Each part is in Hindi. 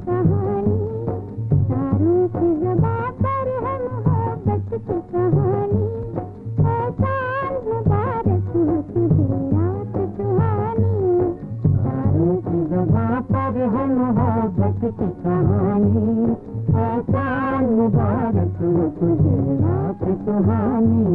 कहानी, तारों की ज़बां पर है मोहब्बत की कहानी। है चाँद मुबारक हो तुझे रात सुहानी, तारों की ज़बां पर है मोहब्बत की कहानी। है चाँद मुबारक हो तुझे रात सुहानी।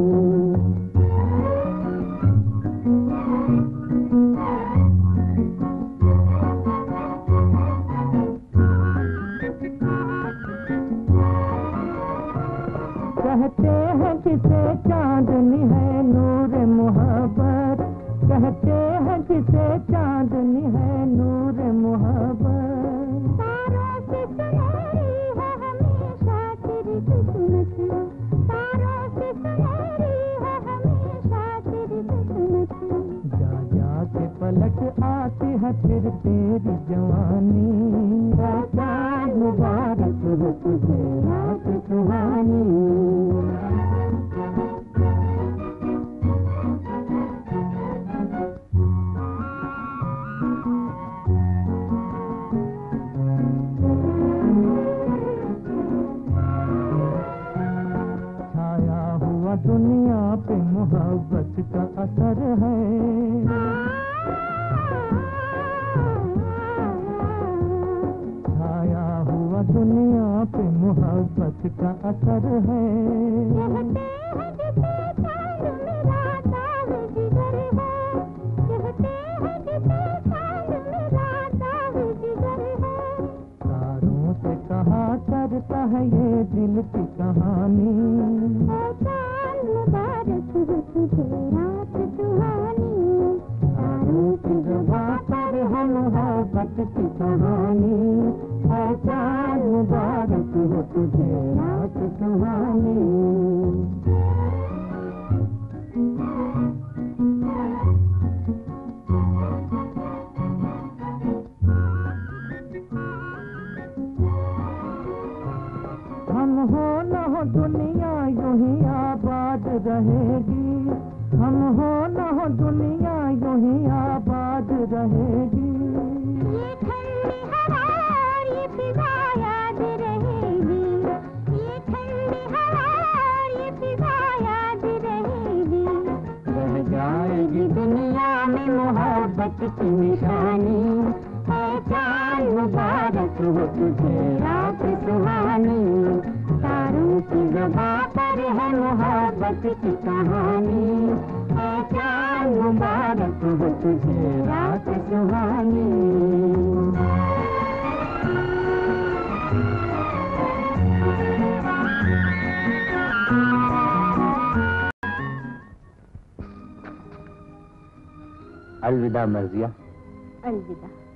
कहते हैं किसे चांदनी है नूर मोहब्बत, कहते हैं किसे चांदनी है नूर मोहब्बत। तारों से सुनहरी है हमेशा तेरी किस्मत, तारों से सुनहरी है हमेशा तेरी किस्मत। जा जा के पलट आती है फिर तेरी जवानी। चाँद मुबारक हो तुझे रात सुहानी। छाया हुआ दुनिया पे मोहब्बत का असर है, छाया हुआ दुनिया पे मोहब्बत का असर है। कहते हैं जिसे चांद मेरा दाग जिगर है, कहते हैं जिसे चांद मेरा दाग जिगर है। तारों से कहा करता है ये दिल की कहानी। है चाँद मुबारक हो तुझे रात सुहानी, तारों की ज़बां पर है मोहब्बत की कहानी। है चाँद मुबारक हो तुझे रात सुहानी। हम हो न हो दुनिया यूं ही आबाद रहेगी, हम हो न हो दुनिया यूं ही आबाद रहेगी। ये ठंडी हवा ये फिजा याद रहेगी, ये ठंडी हवा ये फिजा याद रहेगी। रह जाएगी दुनिया में मोहब्बत की निशानी। है चाँद मुबारक हो तुझे रात सुहानी, तारों की ज़बां पर है मोहब्बत की कहानी। है चाँद मुबारक हो तुझे रात सुहानी। अलविदा मर्जिया। अलविदा।